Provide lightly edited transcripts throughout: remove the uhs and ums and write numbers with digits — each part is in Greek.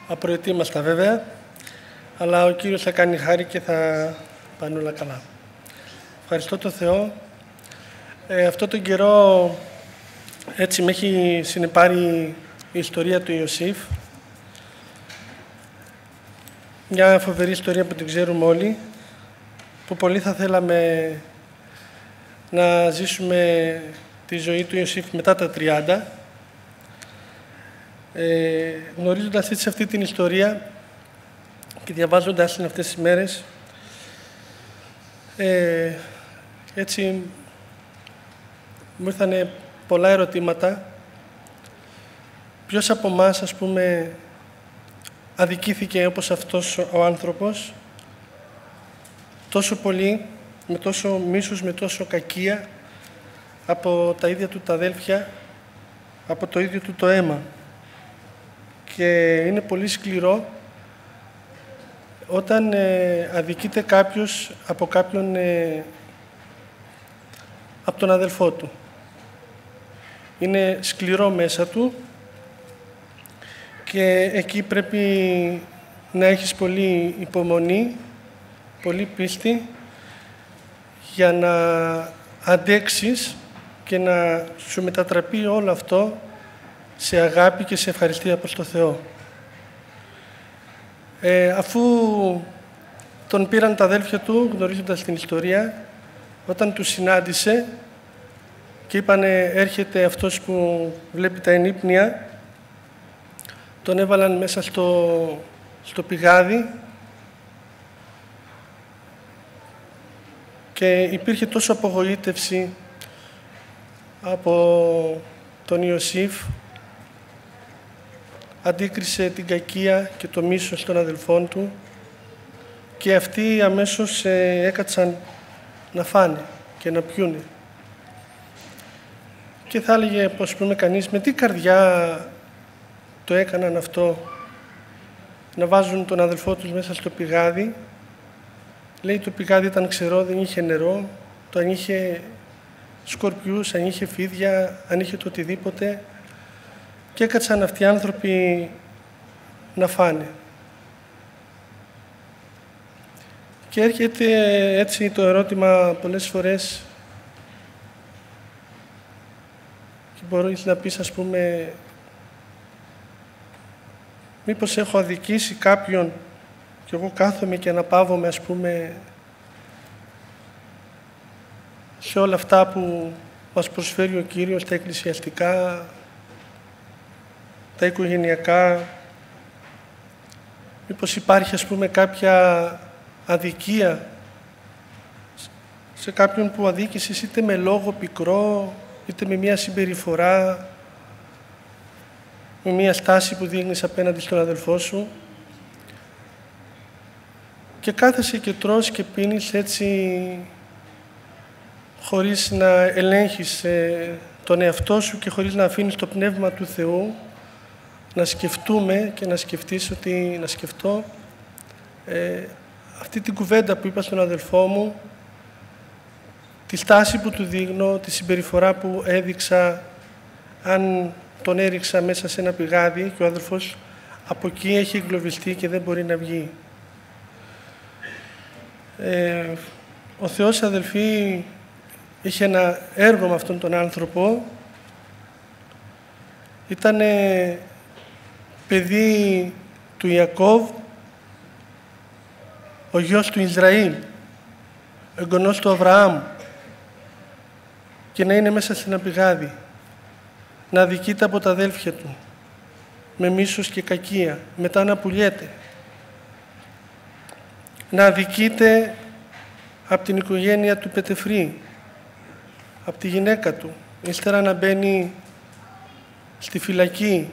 απροετοίμαστα βέβαια, αλλά ο Κύριος θα κάνει χάρη και θα πάνε όλα καλά. Ευχαριστώ τον Θεό. Αυτό τον καιρό έτσι με έχει συνεπάρει η ιστορία του Ιωσήφ. Μια φοβερή ιστορία που την ξέρουμε όλοι, που πολύ θα θέλαμε να ζήσουμε τη ζωή του Ιωσήφ μετά τα 30. Γνωρίζοντας έτσι αυτή την ιστορία και διαβάζοντας την αυτές τις μέρες, έτσι μου ήρθανε πολλά ερωτήματα. Ποιος από εμάς, ας πούμε, αδικήθηκε όπως αυτός ο άνθρωπος, τόσο πολύ, με τόσο μίσος, με τόσο κακία, από τα ίδια του τα αδέλφια, από το ίδιο του το αίμα. Και είναι πολύ σκληρό όταν αδικείται κάποιος από κάποιον, από τον αδελφό του. Είναι σκληρό μέσα του και εκεί πρέπει να έχεις πολύ υπομονή, πολύ πίστη για να αντέξεις και να σου μετατραπεί όλο αυτό σε αγάπη και σε ευχαριστία προς το Θεό. Αφού τον πήραν τα αδέλφια του, γνωρίζοντας την ιστορία, όταν τους συνάντησε και είπανε έρχεται αυτός που βλέπει τα ενύπνια, τον έβαλαν μέσα στο πηγάδι και υπήρχε τόσο απογοήτευση από τον Ιωσήφ. Αντίκρισε την κακία και το μίσος των αδελφών του και αυτοί αμέσως έκατσαν να φάνε και να πιούνε. Και θα έλεγε, πώς πούμε κανείς, με τι καρδιά το έκαναν αυτό, να βάζουν τον αδελφό τους μέσα στο πηγάδι. Λέει το πηγάδι ήταν ξερό, δεν είχε νερό, το αν είχε σκορπιούς, αν είχε φίδια, αν είχε το οτιδήποτε, και έκατσαν αυτοί οι άνθρωποι να φάνε. Και έρχεται έτσι το ερώτημα πολλές φορές και μπορείς να πεις, ας πούμε, μήπως έχω αδικήσει κάποιον και εγώ κάθομαι και αναπαύομαι, ας πούμε, σε όλα αυτά που μας προσφέρει ο Κύριος, τα εκκλησιαστικά, τα οικογενειακά. Μήπως υπάρχει, ας πούμε, κάποια αδικία σε κάποιον που αδίκησες είτε με λόγο πικρό, είτε με μια συμπεριφορά, με μια στάση που δείχνεις απέναντι στον αδελφό σου. Και κάθεσαι και τρως και πίνεις έτσι, χωρίς να ελέγχεις τον εαυτό σου και χωρίς να αφήνεις το Πνεύμα του Θεού να σκεφτούμε και να σκεφτείς ότι να σκεφτώ αυτή την κουβέντα που είπα στον αδελφό μου, τη στάση που του δείχνω, τη συμπεριφορά που έδειξα, αν τον έριξα μέσα σε ένα πηγάδι και ο αδελφός από εκεί έχει εγκλωβιστεί και δεν μπορεί να βγει. Ο Θεός, αδελφοί, είχε ένα έργο με αυτόν τον άνθρωπο. Ήτανε παιδί του Ιακώβ, ο γιος του Ισραήλ, εγγονός του Αβραάμ, και να είναι μέσα σε ένα πηγάδι, να αδικείται από τα αδέλφια του, με μίσος και κακία, μετά να πουλιέται, να αδικείται από την οικογένεια του Πετεφρή, από τη γυναίκα του, ύστερα να μπαίνει στη φυλακή.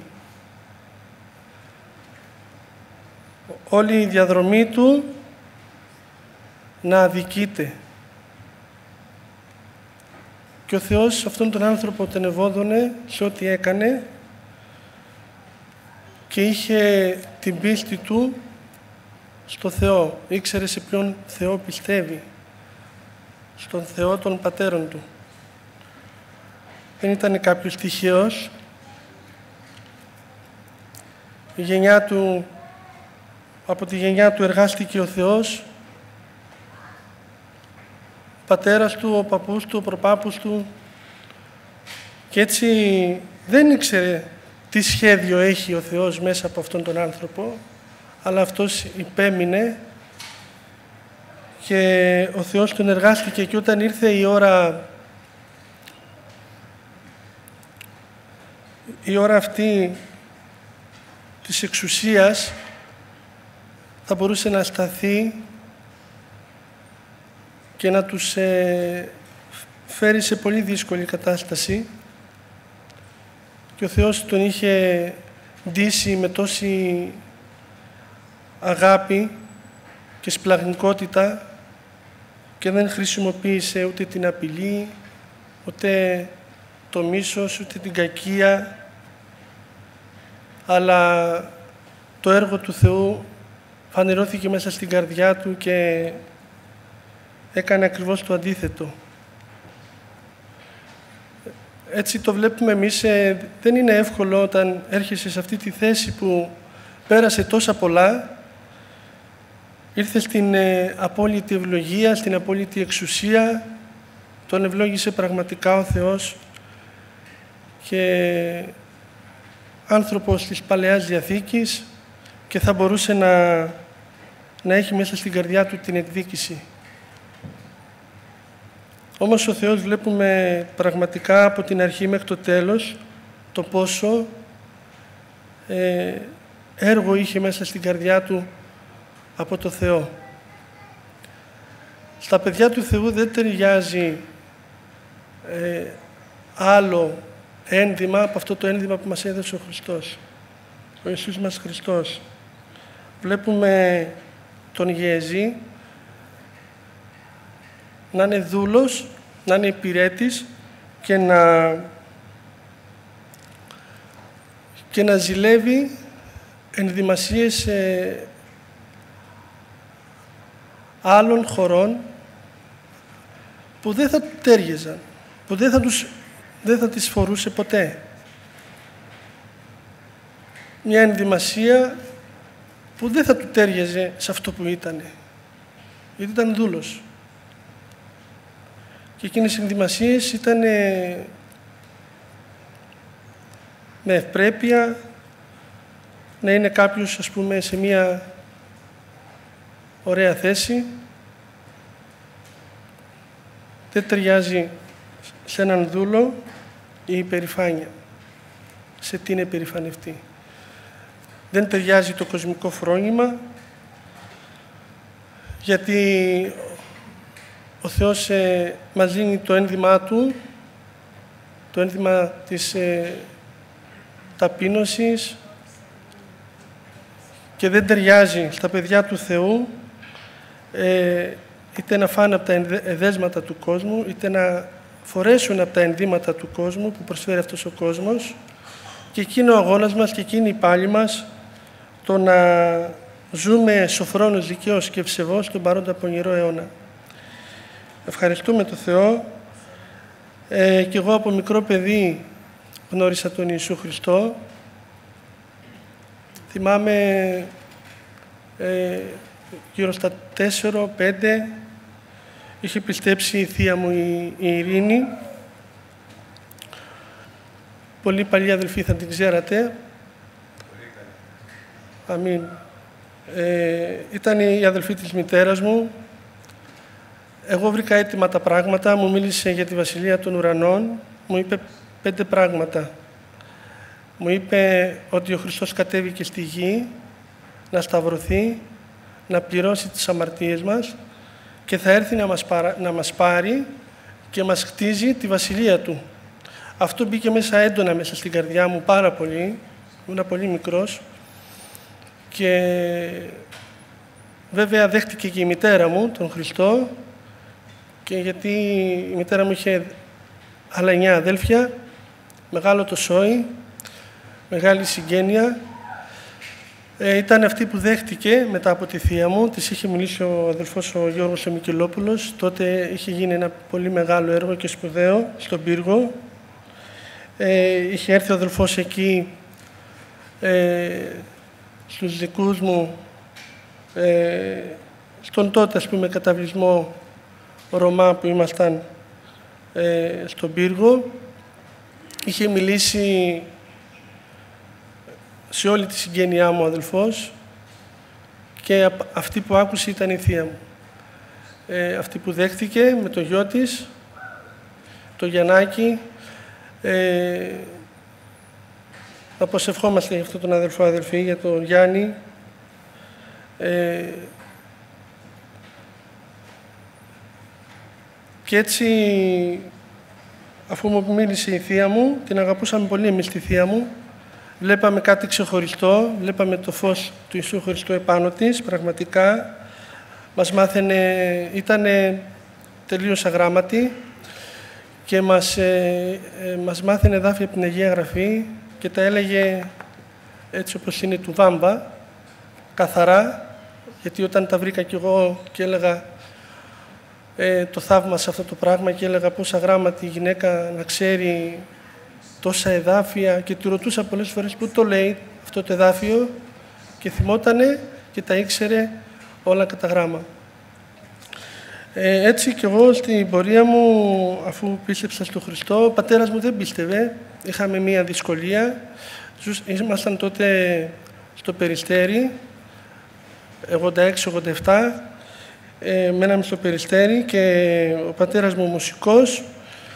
Όλη η διαδρομή του να αδικείται. Και ο Θεός αυτόν τον άνθρωπο τον ευώδωνε σε ό,τι έκανε και είχε την πίστη του στο Θεό. Ήξερε σε ποιον Θεό πιστεύει. Στον Θεό των πατέρων του. Δεν ήταν κάποιος τυχαίος. Η γενιά του Από τη γενιά του εργάστηκε ο Θεός, ο πατέρας του, ο παππούς του, ο προπάπους του, και έτσι δεν ήξερε τι σχέδιο έχει ο Θεός μέσα από αυτόν τον άνθρωπο, αλλά αυτός υπέμεινε και ο Θεός τον εργάστηκε, και όταν ήρθε η ώρα αυτή της εξουσίας, θα μπορούσε να σταθεί και να τους φέρει σε πολύ δύσκολη κατάσταση, και ο Θεός τον είχε ντύσει με τόση αγάπη και σπλαγνικότητα και δεν χρησιμοποίησε ούτε την απειλή, ούτε το μίσος, ούτε την κακία, αλλά το έργο του Θεού φανερώθηκε μέσα στην καρδιά του και έκανε ακριβώς το αντίθετο. Έτσι το βλέπουμε εμείς, δεν είναι εύκολο όταν έρχεσαι σε αυτή τη θέση που πέρασε τόσα πολλά, ήρθε στην απόλυτη ευλογία, στην απόλυτη εξουσία, τον ευλόγησε πραγματικά ο Θεός, και άνθρωπος της Παλαιάς Διαθήκης, και θα μπορούσε να έχει μέσα στην καρδιά του την εκδίκηση. Όμως ο Θεός βλέπουμε πραγματικά από την αρχή μέχρι το τέλος το πόσο έργο είχε μέσα στην καρδιά του από το Θεό. Στα παιδιά του Θεού δεν ταιριάζει άλλο ένδυμα από αυτό το ένδυμα που μας έδωσε ο Χριστός, ο Ιησούς μας Χριστός. Βλέπουμε τον Γεεζή να είναι δούλος, να είναι υπηρέτης και να ζηλεύει ενδυμασίες άλλων χωρών που δεν θα του τέριαζαν, που δεν θα τις φορούσε ποτέ. Μια ενδυμασία που δεν θα του τέριαζε σε αυτό που ήτανε, γιατί ήταν δούλος. Και εκείνες οι ενδυμασίες ήταν με ευπρέπεια, να είναι κάποιος, ας πούμε, σε μια ωραία θέση. Δεν ταιριάζει σε έναν δούλο η υπερηφάνεια. Σε τι είναι περηφανευτεί. Δεν ταιριάζει το κοσμικό φρόνημα, γιατί ο Θεός μας δίνει το ένδυμά Του, το ένδυμα της ταπείνωσης, και δεν ταιριάζει στα παιδιά του Θεού είτε να φάνε από τα εδέσματα του κόσμου, είτε να φορέσουν από τα ενδύματα του κόσμου που προσφέρει αυτός ο κόσμος, και εκείνο ο αγώνας μας και εκείνη η πάλη μας, το να ζούμε σοφρόνος, δικαίος και ευσεβώς τον παρόντα πονηρό αιώνα. Ευχαριστούμε τον Θεό. Και εγώ από μικρό παιδί γνώρισα τον Ιησού Χριστό. Θυμάμαι γύρω στα 4-5 είχε πιστέψει η θεία μου η Ειρήνη. Πολύ παλιοί αδελφοί θα την ξέρατε. Αμήν. Ήταν η αδελφή της μητέρας μου. Εγώ βρήκα έτοιμα τα πράγματα, μου μίλησε για τη Βασιλεία των Ουρανών, μου είπε 5 πράγματα. Μου είπε ότι ο Χριστός κατέβηκε στη γη να σταυρωθεί, να πληρώσει τις αμαρτίες μας και θα έρθει να μας πάρει και μας χτίζει τη Βασιλεία Του. Αυτό μπήκε μέσα έντονα μέσα στην καρδιά μου πάρα πολύ, ήμουν πολύ μικρός, και βέβαια δέχτηκε και η μητέρα μου τον Χριστό, και γιατί η μητέρα μου είχε άλλα 9 αδέλφια, μεγάλο το σόι, μεγάλη συγγένεια. Ήταν αυτή που δέχτηκε μετά από τη θεία μου. Της είχε μιλήσει ο αδελφός ο Γιώργος ο Μικελόπουλος. Τότε είχε γίνει ένα πολύ μεγάλο έργο και σπουδαίο στον Πύργο. Είχε έρθει ο αδελφός εκεί στους δικούς μου στον τότε, ας πούμε, καταβλισμό Ρωμά που ήμασταν στον Πύργο. Είχε μιλήσει σε όλη τη συγγένειά μου ο αδελφός και αυτή που άκουσε ήταν η θεία μου. Αυτή που δέχτηκε με το γιο της, το Γιαννάκη. Να προσευχόμαστε για αυτόν τον αδελφό, αδελφή, για τον Γιάννη. Και έτσι, αφού μου μίλησε η θεία μου, την αγαπούσαμε πολύ εμείς τη θεία μου, βλέπαμε κάτι ξεχωριστό, βλέπαμε το φως του Ιησού Χριστού επάνω της, πραγματικά. Μας μάθαινε, ήταν τελείως αγράμματη και μας μάθαινε δάφια από την Αγία Γραφή και τα έλεγε έτσι όπως είναι του Βάμπα, καθαρά, γιατί όταν τα βρήκα κι εγώ και έλεγα το θαύμασα αυτό το πράγμα και έλεγα πώς αγράμματη η γυναίκα να ξέρει τόσα εδάφια και του ρωτούσα πολλές φορές πού το λέει αυτό το εδάφιο και θυμότανε και τα ήξερε όλα κατά γράμμα. Έτσι κι εγώ στην πορεία μου, αφού πίστεψα στον Χριστό, ο πατέρας μου δεν πίστευε, είχαμε μία δυσκολία. Ήμασταν τότε στο Περιστέρι, 86-87, μέναμε στο Περιστέρι και ο πατέρας μου μουσικός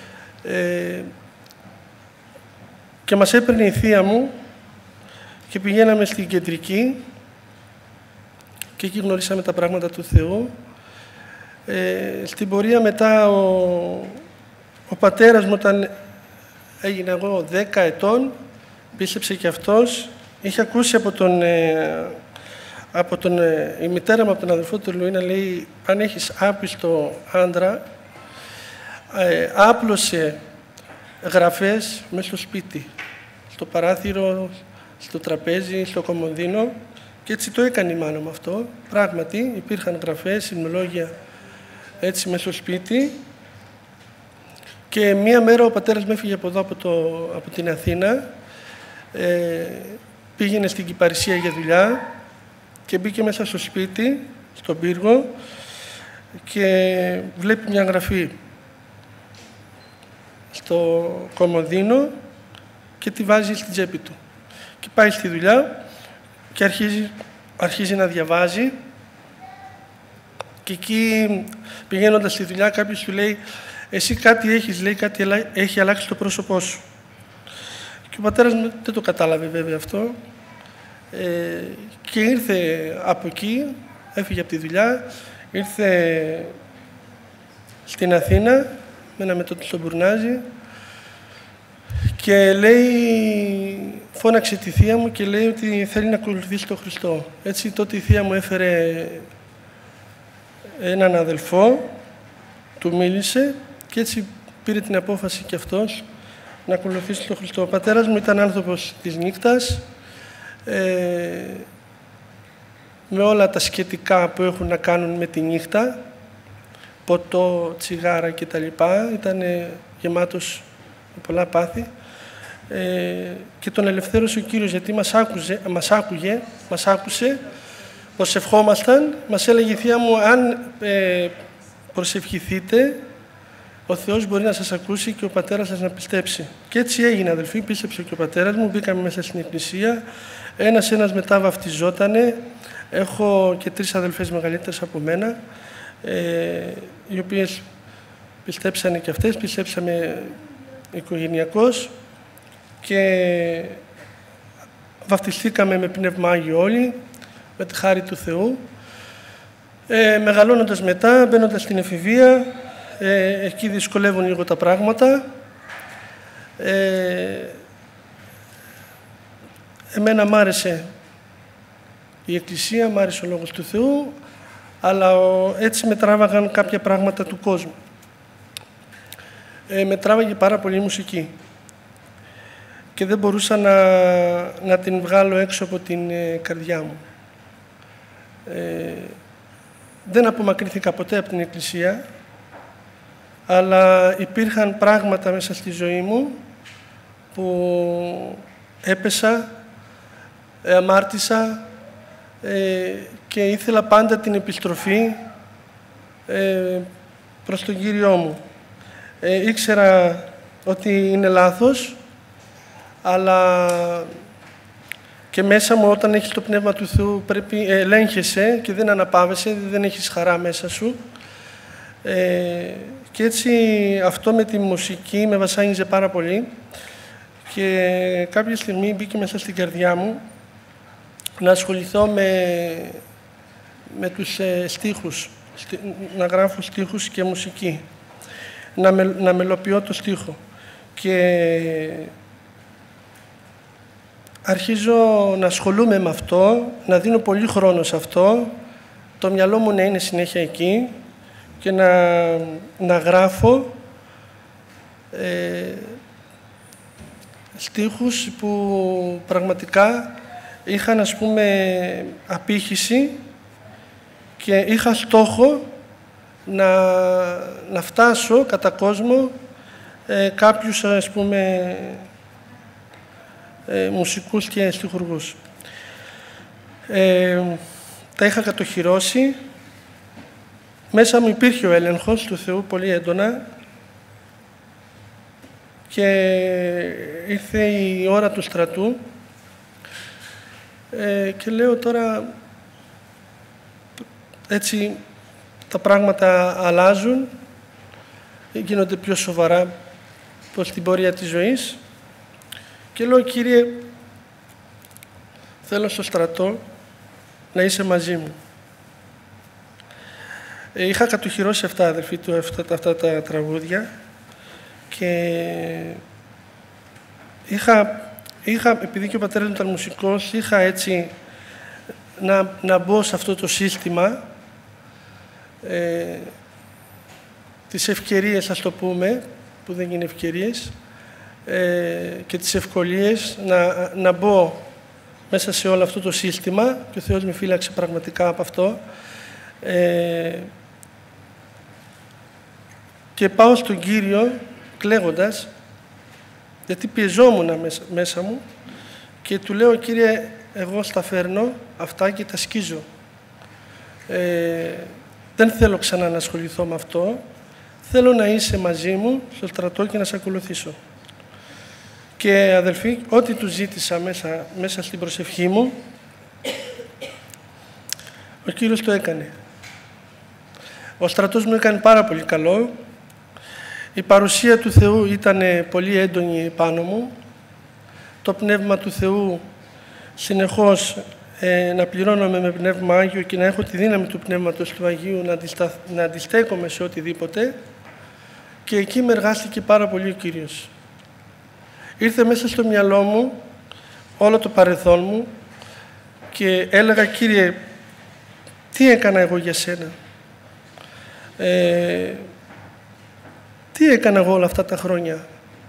και μας έπαιρνε η θεία μου και πηγαίναμε στην Κεντρική και εκεί γνωρίσαμε τα πράγματα του Θεού. Στην πορεία μετά ο πατέρας μου, όταν έγινα εγώ 10 ετών, πίστεψε και αυτός. Είχε ακούσει η μητέρα μου από τον αδελφό του Λουίνα, λέει, αν έχεις άπιστο άντρα, άπλωσε γραφές μέσα στο σπίτι, στο παράθυρο, στο τραπέζι, στο κομμωδίνο, και έτσι το έκανε η μάνα μου αυτό. Πράγματι, υπήρχαν γραφές, σημειολόγια έτσι μέσα στο σπίτι. Και μία μέρα ο πατέρας μου έφυγε από εδώ, από την Αθήνα, πήγαινε στην Κυπαρισία για δουλειά και μπήκε μέσα στο σπίτι, στον Πύργο, και βλέπει μια γραφή στο κομμωδίνο και τη βάζει στην τσέπη του. Και πάει στη δουλειά και αρχίζει να διαβάζει. Και εκεί, πηγαίνοντας στη δουλειά, κάποιος του λέει, εσύ κάτι έχεις, λέει, κάτι έχει αλλάξει το πρόσωπό σου. Και ο πατέρας μου δεν το κατάλαβε βέβαια αυτό. Και ήρθε από εκεί, έφυγε από τη δουλειά, ήρθε στην Αθήνα, μέναμε τότε στον Μπουρνάζι, και λέει, φώναξε τη θεία μου και λέει ότι θέλει να ακολουθήσει τον Χριστό. Έτσι τότε η θεία μου έφερε έναν αδελφό, του μίλησε και έτσι πήρε την απόφαση και αυτός να ακολουθήσει τον Χριστό. Ο πατέρας μου ήταν άνθρωπος της νύχτας, με όλα τα σχετικά που έχουν να κάνουν με τη νύχτα, ποτό, τσιγάρα κτλ. Ήταν γεμάτος με πολλά πάθη. Και τον ελευθέρωσε ο Κύριος, γιατί μας άκουσε, προσευχόμασταν, μας έλεγε η θεία μου, αν προσευχηθείτε, ο Θεός μπορεί να σας ακούσει και ο πατέρας σας να πιστέψει. Και έτσι έγινε, αδελφοί, πίστεψε και ο πατέρας μου, μπήκαμε μέσα στην εκκλησία, ένας μετά βαφτιζότανε. Έχω και 3 αδελφές μεγαλύτερες από μένα, οι οποίες πιστέψανε και αυτές, πιστέψαμε οικογενειακώς και βαφτιστήκαμε με Πνεύμα Άγιο όλοι, με τη χάρη του Θεού. Μεγαλώνοντας μετά, μπαίνοντας στην εφηβεία, εκεί δυσκολεύουν λίγο τα πράγματα. Εμένα μ' άρεσε η Εκκλησία, μ' άρεσε ο Λόγος του Θεού, αλλά έτσι με τράβαγαν κάποια πράγματα του κόσμου. Με τράβαγε πάρα πολύ η μουσική και δεν μπορούσα να την βγάλω έξω από την καρδιά μου. Δεν απομακρύνθηκα ποτέ από την Εκκλησία, αλλά υπήρχαν πράγματα μέσα στη ζωή μου που έπεσα, αμάρτησα, και ήθελα πάντα την επιστροφή προς τον Κύριό μου. Ήξερα ότι είναι λάθος, αλλά και μέσα μου όταν έχεις το Πνεύμα του Θεού πρέπει ελέγχεσαι και δεν αναπαύεσαι, δεν έχεις χαρά μέσα σου. Και έτσι αυτό με τη μουσική με βασάνιζε πάρα πολύ και κάποια στιγμή μπήκε μέσα στην καρδιά μου να ασχοληθώ με τους στίχους, να γράφω στίχους και μουσική, να μελοποιώ το στίχο. Και αρχίζω να ασχολούμαι με αυτό, να δίνω πολύ χρόνο σε αυτό, το μυαλό μου να είναι συνέχεια εκεί και να γράφω στίχους που πραγματικά είχαν, ας πούμε, απήχηση και είχα στόχο να φτάσω κατά κόσμο κάποιους, ας πούμε, μουσικούς και στιχουργούς. Τα είχα κατοχυρώσει. Μέσα μου υπήρχε ο έλεγχος του Θεού πολύ έντονα και ήρθε η ώρα του στρατού και λέω τώρα έτσι τα πράγματα αλλάζουν, γίνονται πιο σοβαρά προς την πορεία της ζωής και λέω, Κύριε, θέλω στο στρατό να είσαι μαζί μου. Είχα κατοχυρώσει αυτά, αδελφοί του, αυτά τα τραγούδια και είχα, επειδή και ο πατέρας μου ήταν μουσικός, είχα έτσι να μπω σε αυτό το σύστημα τις ευκαιρίες, ας το πούμε, που δεν είναι ευκαιρίες, και τις ευκολίες, να μπω μέσα σε όλο αυτό το σύστημα και ο Θεός με φύλαξε πραγματικά από αυτό. Και πάω στον Κύριο κλαίγοντας, γιατί πιεζόμουν μέσα μου και του λέω, Κύριε, εγώ στα φέρνω αυτά και τα σκίζω. Δεν θέλω ξανά να ασχοληθώ με αυτό. Θέλω να είσαι μαζί μου στο στρατό και να σε ακολουθήσω. Και αδελφοί, ό,τι του ζήτησα μέσα στην προσευχή μου, ο Κύριος το έκανε. Ο στρατός μου έκανε πάρα πολύ καλό. Η παρουσία του Θεού ήταν πολύ έντονη πάνω μου. Το Πνεύμα του Θεού συνεχώς να πληρώνομαι με Πνεύμα Άγιο και να έχω τη δύναμη του Πνεύματος του Αγίου να αντιστέκομαι σε οτιδήποτε. Και εκεί με εργάστηκε πάρα πολύ ο Κύριος. Ήρθε μέσα στο μυαλό μου όλο το παρελθόν μου και έλεγα, Κύριε, τι έκανα εγώ για σένα. Τι έκανα εγώ όλα αυτά τα χρόνια.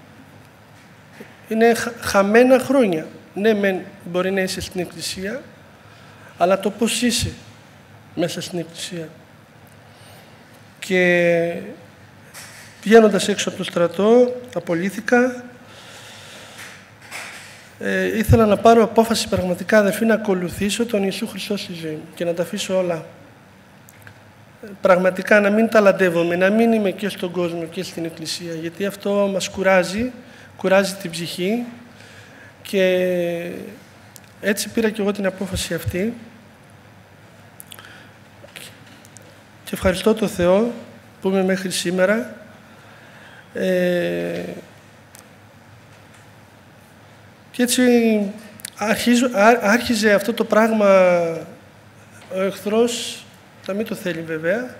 Είναι χαμένα χρόνια. Ναι, μπορεί να είσαι στην Εκκλησία, αλλά το πώς είσαι μέσα στην Εκκλησία. Και βγαίνοντας έξω από το στρατό, απολύθηκα. Ήθελα να πάρω απόφαση πραγματικά, αδελφοί, να ακολουθήσω τον Ιησού Χριστό στη ζωή μου και να τα αφήσω όλα. Πραγματικά να μην ταλαντεύομαι, να μην είμαι και στον κόσμο και στην Εκκλησία, γιατί αυτό μας κουράζει την ψυχή και έτσι πήρα και εγώ την απόφαση αυτή και ευχαριστώ τον Θεό που είμαι μέχρι σήμερα. Και έτσι άρχιζε αυτό το πράγμα ο εχθρός, να μην το θέλει βέβαια,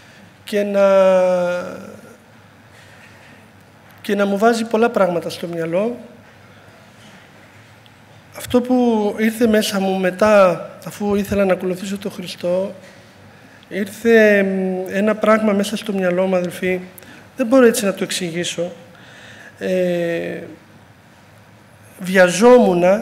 και να μου βάζει πολλά πράγματα στο μυαλό. Αυτό που ήρθε μέσα μου μετά, αφού ήθελα να ακολουθήσω τον Χριστό, ήρθε ένα πράγμα μέσα στο μυαλό μου, αδελφοί, δεν μπορώ έτσι να το εξηγήσω. Βιαζόμουν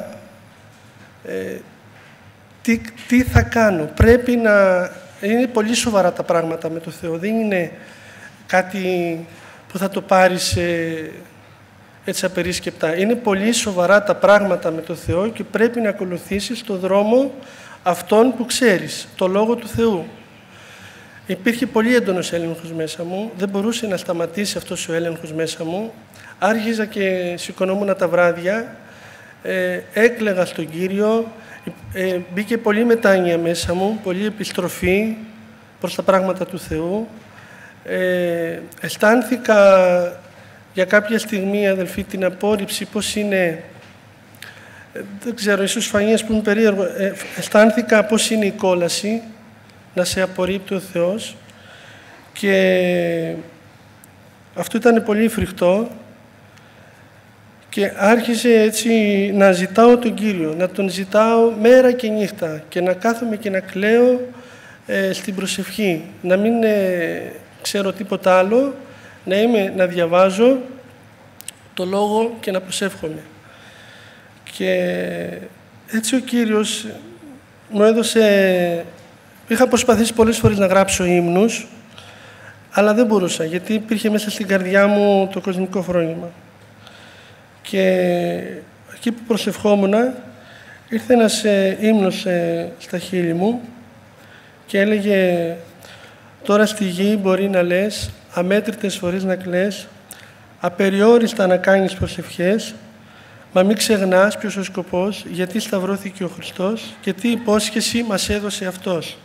τι θα κάνω. Πρέπει να... Είναι πολύ σοβαρά τα πράγματα με το Θεό. Δεν είναι κάτι που θα το πάρεις έτσι απερίσκεπτα. Είναι πολύ σοβαρά τα πράγματα με το Θεό και πρέπει να ακολουθήσεις το δρόμο αυτόν που ξέρεις, το Λόγο του Θεού. Υπήρχε πολύ έντονος έλεγχος μέσα μου, δεν μπορούσε να σταματήσει αυτός ο έλεγχος μέσα μου. Άρχιζα και σηκωνόμουν τα βράδια, έκλαιγα στον Κύριο, μπήκε πολύ μετάνοια μέσα μου, πολύ επιστροφή προς τα πράγματα του Θεού. Αισθάνθηκα για κάποια στιγμή, αδελφοί, την απόρριψη, πώς είναι, δεν ξέρω, ίσως φανεί ας πούμε περίεργο, αισθάνθηκα πώς είναι η κόλαση, να σε απορρίπτει ο Θεός, και αυτό ήταν πολύ φρικτό και άρχισε έτσι να ζητάω τον Κύριο, να τον ζητάω μέρα και νύχτα και να κάθομαι και να κλαίω στην προσευχή, να μην ξέρω τίποτα άλλο, να διαβάζω το Λόγο και να προσεύχομαι. Και έτσι ο Κύριος μου έδωσε... Είχα προσπαθήσει πολλές φορές να γράψω ύμνους, αλλά δεν μπορούσα, γιατί υπήρχε μέσα στην καρδιά μου το κοσμικό φρόνημα. Και εκεί που προσευχόμουν, ήρθε ένας ύμνος στα χείλη μου και έλεγε «Τώρα στη γη μπορεί να λες, αμέτρητες φορές να κλαις, απεριόριστα να κάνεις προσευχές, μα μην ξεχνάς ποιος ο σκοπός, γιατί σταυρώθηκε ο Χριστός και τι υπόσχεση μας έδωσε Αυτός.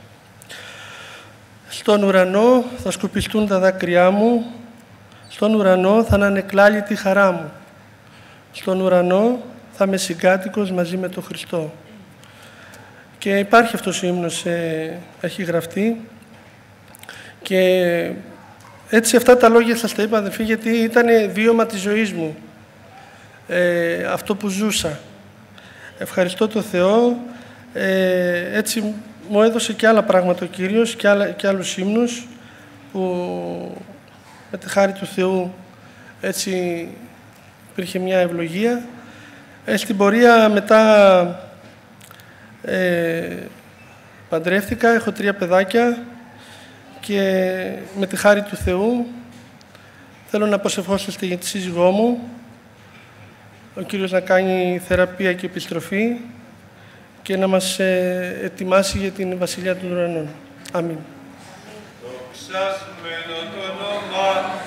Στον ουρανό θα σκουπιστούν τα δάκρυά μου, στον ουρανό θα ανανεκλάλει τη χαρά μου, στον ουρανό θα είμαι συγκάτοικος μαζί με τον Χριστό». Και υπάρχει αυτός ο ύμνος, έχει γραφτεί, και έτσι αυτά τα λόγια σας τα είπα, αδελφοί, γιατί ήταν βίωμα της ζωής μου, αυτό που ζούσα. Ευχαριστώ τον Θεό, έτσι μου έδωσε και άλλα πράγματα ο Κύριος και άλλους ύμνους που με τη χάρη του Θεού έτσι υπήρχε μια ευλογία. Στην πορεία μετά παντρεύτηκα, έχω 3 παιδάκια και με τη χάρη του Θεού θέλω να προσευχώσω στη σύζυγό μου, ο Κύριος να κάνει θεραπεία και επιστροφή και να μας ετοιμάσει για την Βασιλεία των Ουρανών. Αμήν.